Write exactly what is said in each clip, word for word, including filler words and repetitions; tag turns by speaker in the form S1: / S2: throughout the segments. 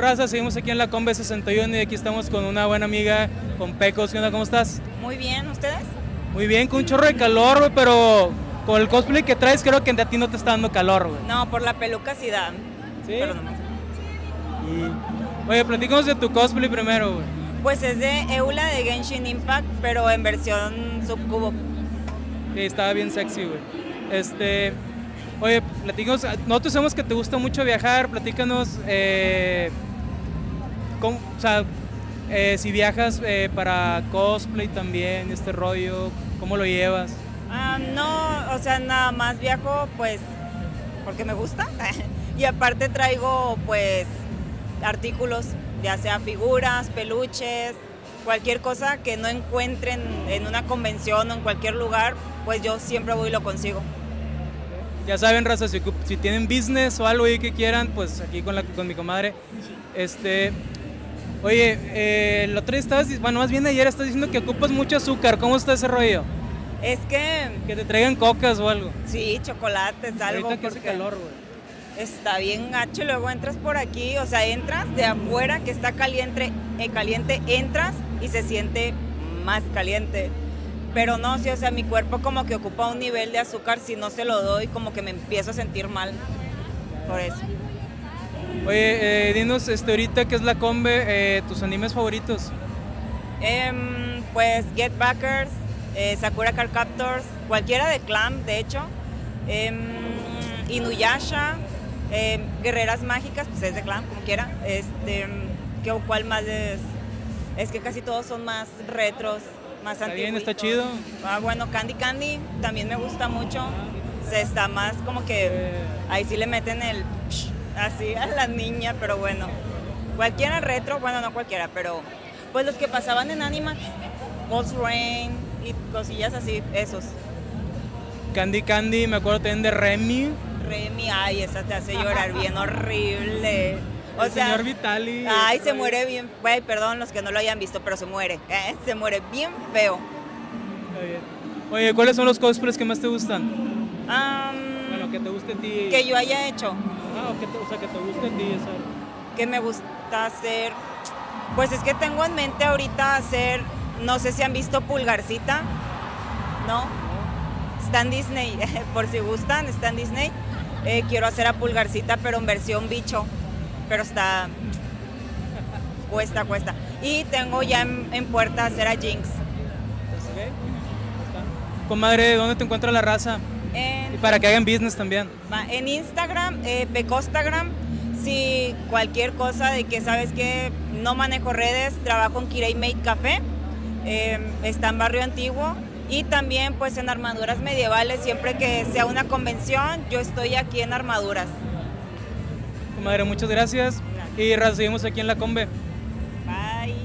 S1: Raza, seguimos aquí en la Combe sesenta y uno y aquí estamos con una buena amiga, con Pecos. ¿Qué onda? ¿Cómo estás?
S2: Muy bien, ¿ustedes?
S1: Muy bien, con un chorro de calor, güey, pero con el cosplay que traes creo que a ti no te está dando calor, güey.
S2: No, por la peluca sí da.
S1: ¿Sí?
S2: Pero no.
S1: Y... Oye, platícanos de tu cosplay primero, güey.
S2: Pues es de Eula de Genshin Impact, pero en versión subcubo.
S1: Sí, estaba bien sexy, güey. Este... Oye, platícanos, nosotros sabemos que te gusta mucho viajar, platícanos, eh, cómo, o sea, eh, si viajas eh, para cosplay también, este rollo, ¿cómo lo llevas?
S2: Ah, no, o sea, nada más viajo pues porque me gusta y aparte traigo pues artículos, ya sea figuras, peluches, cualquier cosa que no encuentren en una convención o en cualquier lugar, pues yo siempre voy y lo consigo.
S1: Ya saben, raza, si, si tienen business o algo ahí que quieran, pues aquí con, la, con mi comadre. Este, oye, eh, el otro día estabas, bueno, más bien ayer estás diciendo que ocupas mucho azúcar. ¿Cómo está ese rollo?
S2: Es que...
S1: Que te traigan cocas o algo.
S2: Sí, chocolates, algo.
S1: Ahorita que hace calor, güey.
S2: Está bien gacho, luego entras por aquí, o sea, entras de afuera que está caliente, eh, caliente, entras y se siente más caliente. Pero no, sí, o sea, mi cuerpo como que ocupa un nivel de azúcar, si no se lo doy, como que me empiezo a sentir mal, por eso.
S1: Oye, eh, dinos, este, ahorita que es la Combe, eh, tus animes favoritos.
S2: Eh, pues Get Backers, eh, Sakura Card Captors, cualquiera de Clamp, de hecho. Eh, Inuyasha, eh, Guerreras Mágicas, pues es de Clamp, como quiera. Este, ¿qué, ¿Cuál más es? Es que casi todos son más retros. Más
S1: está bien, está chido.
S2: Ah, bueno, Candy Candy también me gusta mucho. Se está más como que ahí sí le meten el psh, así a la niña, pero bueno. Cualquiera retro, bueno, no cualquiera, pero pues los que pasaban en Animax, Ghost Rain y cosillas así, esos.
S1: Candy Candy, me acuerdo también de Remy.
S2: Remy, ay, esa te hace llorar bien horrible. O
S1: el
S2: sea,
S1: señor Vitali.
S2: Ay, se muere bien, güey, perdón los que no lo hayan visto, pero se muere, ¿eh? Se muere bien feo.
S1: Está bien. Oye, ¿cuáles son los cosplays que más te gustan?
S2: Um,
S1: bueno, que te guste a ti.
S2: Que yo haya hecho.
S1: Ah, o, que te, o sea, que te guste a ti, eso.
S2: Que me gusta hacer, pues es que tengo en mente ahorita hacer, no sé si han visto Pulgarcita, ¿no? Está en Disney, por si gustan, está en Disney. Eh, quiero hacer a Pulgarcita, pero en versión bicho. Pero está, cuesta, cuesta. Y tengo ya en, en puerta hacer a Jinx.
S1: ¿Okay? Comadre, ¿dónde te encuentra la raza?
S2: En,
S1: y para que hagan business también.
S2: En Instagram, eh, Pecostagram, si cualquier cosa de que sabes que no manejo redes, trabajo en Kirei Made Café, eh, está en Barrio Antiguo. Y también pues en armaduras medievales, siempre que sea una convención, yo estoy aquí en armaduras.
S1: Comadre, muchas gracias. gracias. Y raza, seguimos aquí en la Combe.
S2: Bye.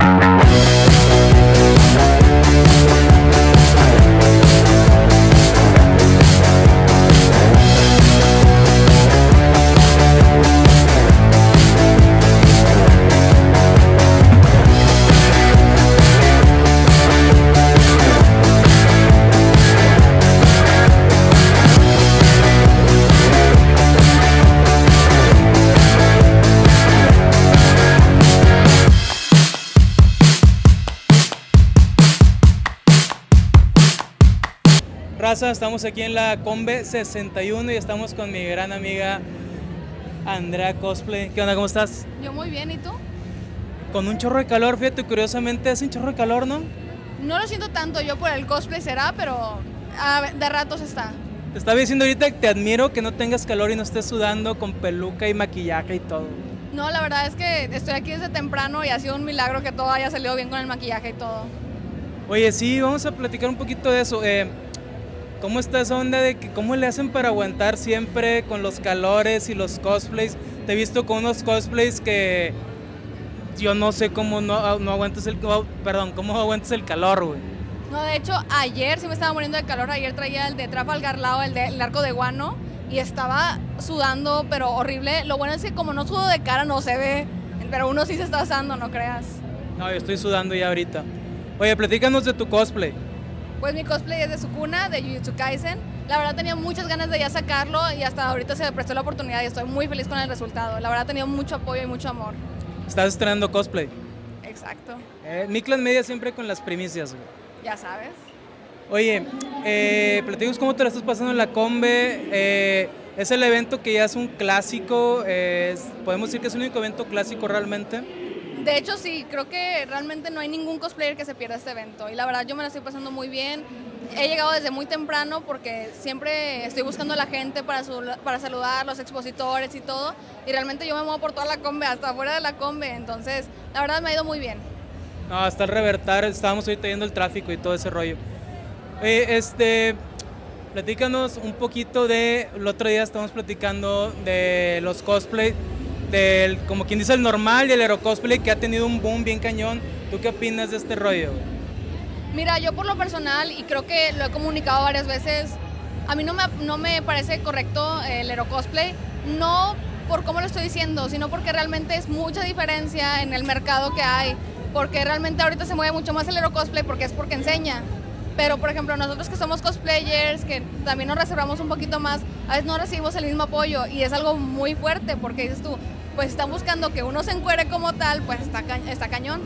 S1: Raza, estamos aquí en la Combe sesenta y uno y estamos con mi gran amiga Andrea Cosplay. ¿Qué onda? ¿Cómo estás?
S3: Yo muy bien, ¿y tú?
S1: Con un chorro de calor, fíjate, curiosamente hace un chorro de calor, ¿no?
S3: No lo siento tanto yo por el cosplay será, pero a ver, de ratos está.
S1: Te estaba diciendo ahorita que te admiro que no tengas calor y no estés sudando con peluca y maquillaje y todo.
S3: No, la verdad es que estoy aquí desde temprano y ha sido un milagro que todo haya salido bien con el maquillaje y todo.
S1: Oye, sí, vamos a platicar un poquito de eso. Eh, ¿Cómo está esa onda de que cómo le hacen para aguantar siempre con los calores y los cosplays? Te he visto con unos cosplays que yo no sé cómo no, no aguantas el, perdón, cómo aguantas el calor, güey.
S3: No, de hecho, ayer sí me estaba muriendo de calor. Ayer traía el de Trafalgar Law, el del arco de guano, y estaba sudando, pero horrible. Lo bueno es que como no sudo de cara no se ve, pero uno sí se está asando, no creas.
S1: No, yo estoy sudando ya ahorita. Oye, platícanos de tu cosplay.
S3: Pues mi cosplay es de Sukuna, de Jujutsu Kaisen. La verdad tenía muchas ganas de ya sacarlo y hasta ahorita se me prestó la oportunidad y estoy muy feliz con el resultado. La verdad tenía mucho apoyo y mucho amor.
S1: estás estrenando cosplay.
S3: Exacto,
S1: Eh, Miclas Media siempre con las primicias, güey.
S3: ya sabes.
S1: Oye, eh, platícanos cómo te la estás pasando en la Combe. Eh, es el evento que ya es un clásico, eh, es- podemos decir que es el único evento clásico realmente.
S3: De hecho, sí, creo que realmente no hay ningún cosplayer que se pierda este evento. Y la verdad, yo me la estoy pasando muy bien. He llegado desde muy temprano porque siempre estoy buscando a la gente para, su- para saludar, los expositores y todo. Y realmente yo me muevo por toda la Combe, hasta afuera de la Combe. Entonces, la verdad me ha ido muy bien.
S1: No, hasta el revertar, estábamos ahorita viendo el tráfico y todo ese rollo. Oye, este, platícanos un poquito de, el otro día estábamos platicando de los cosplay, del, como quien dice, el normal y el aerocosplay que ha tenido un boom bien cañón. ¿Tú qué opinas de este rollo?
S3: Mira, yo por lo personal, y creo que lo he comunicado varias veces, a mí no me, no me parece correcto el aerocosplay, no por cómo lo estoy diciendo, sino porque realmente es mucha diferencia en el mercado que hay, porque realmente ahorita se mueve mucho más el aerocosplay porque es porque enseña. Pero, por ejemplo, nosotros que somos cosplayers, que también nos reservamos un poquito más, a veces no recibimos el mismo apoyo y es algo muy fuerte porque dices tú, pues están buscando que uno se encuere como tal, pues está, ca está cañón.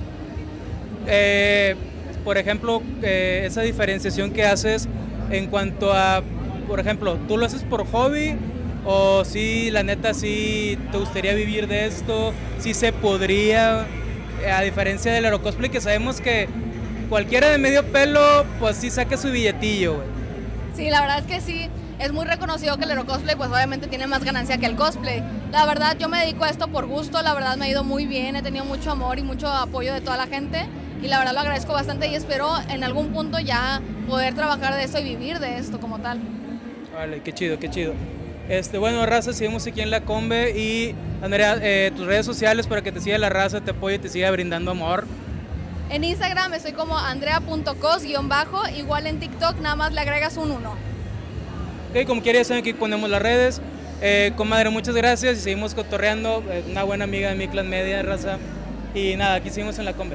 S1: Eh, por ejemplo, eh, esa diferenciación que haces en cuanto a, por ejemplo, ¿tú lo haces por hobby o si la neta sí te gustaría vivir de esto? ¿Sí se podría? Eh, a diferencia del aerocosplay que sabemos que cualquiera de medio pelo, pues sí saca su billetillo, güey.
S3: Sí, la verdad es que sí, es muy reconocido que el aerocosplay pues obviamente tiene más ganancia que el cosplay. La verdad yo me dedico a esto por gusto, la verdad me ha ido muy bien, he tenido mucho amor y mucho apoyo de toda la gente y la verdad lo agradezco bastante y espero en algún punto ya poder trabajar de esto y vivir de esto como tal.
S1: Vale, qué chido, qué chido. Este, bueno, raza, seguimos aquí en la Combe y Andrea, eh, tus redes sociales para que te siga la raza, te apoye y te siga brindando amor.
S3: En Instagram estoy como andrea punto cos guión bajo, igual en TikTok nada más le agregas un uno.
S1: Ok, como quieras, saben que aquí ponemos las redes. Eh, comadre, muchas gracias y seguimos cotorreando. Eh, una buena amiga de Miclas Media, raza. Y nada, aquí seguimos en la Combe.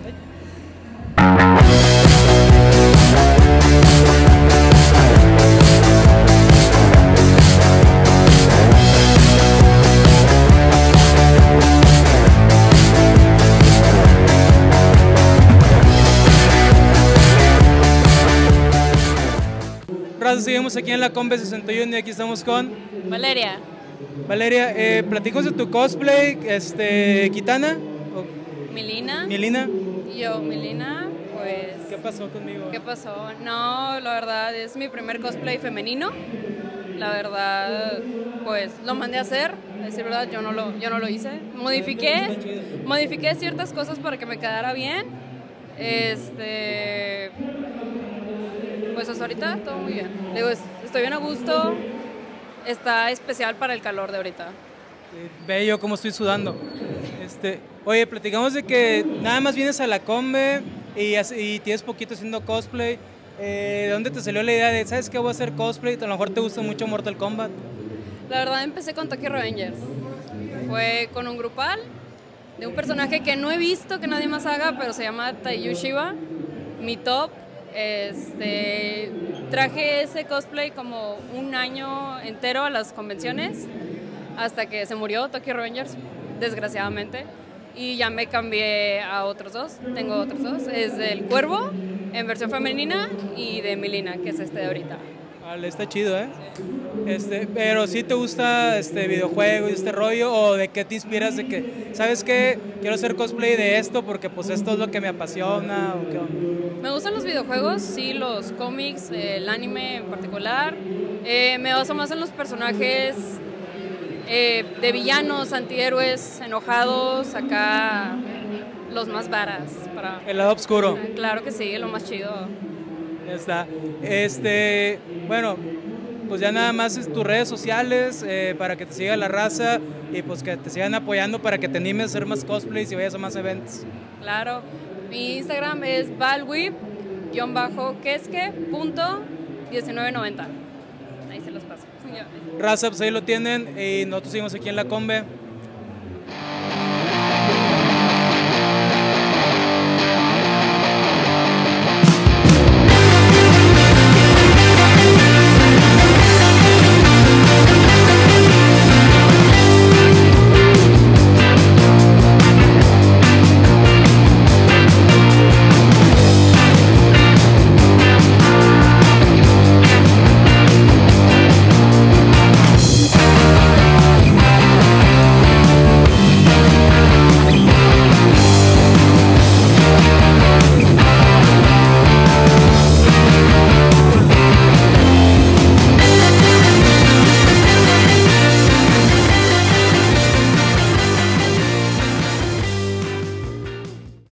S1: Raza, seguimos aquí en la Combe sesenta y uno y aquí estamos con
S4: Valeria.
S1: Valeria. Eh, platícanos de tu cosplay, este, Kitana o
S4: Milina.
S1: Milina.
S4: Yo, Milina, pues...
S1: ¿Qué pasó conmigo?
S4: ¿Qué pasó? No, la verdad es mi primer cosplay femenino. La verdad, pues lo mandé a hacer. A decir verdad, yo no lo, yo no lo hice. Modifiqué, modifiqué ciertas cosas para que me quedara bien. Este... Pues hasta ahorita todo muy bien. Digo, es- estoy bien a gusto. Está especial para el calor de ahorita.
S1: Eh, Ve yo cómo estoy sudando. Este, oye, platicamos de que nada más vienes a la Combe y, hace- y tienes poquito haciendo cosplay. Eh, ¿De dónde te salió la idea de, sabes qué, voy a hacer cosplay? A lo mejor te gusta mucho Mortal Kombat.
S4: La verdad empecé con Tokyo Revengers. Fue con un grupal de un personaje que no he visto que nadie más haga, pero se llama Taiyu Shiba, mi top. Este, traje ese cosplay como un año entero a las convenciones hasta que se murió Tokyo Revengers, desgraciadamente, y ya me cambié a otros dos. Tengo otros dos, es del Cuervo en versión femenina y de Milina, que es este de ahorita.
S1: Vale, está chido, ¿eh? Este, pero ¿sí te gusta este videojuego y este rollo? ¿O de qué te inspiras? De que, ¿sabes qué? Quiero hacer cosplay de esto porque pues esto es lo que me apasiona. ¿O qué onda?
S4: Me gustan los videojuegos, sí, los cómics, eh, el anime en particular. Eh, me baso más en los personajes eh, de villanos, antihéroes, enojados, acá los más varas. Para...
S1: El lado oscuro.
S4: Claro que sí, lo más chido.
S1: Ya está. Este, bueno, pues ya nada más es tus redes sociales eh, para que te siga la raza y pues que te sigan apoyando para que te animes a hacer más cosplays y vayas a más eventos.
S4: Claro, mi Instagram es valwip-quesque punto diecinueve noventa. Ahí se los paso.
S1: Raza, pues ahí lo tienen y nosotros seguimos aquí en la Combe.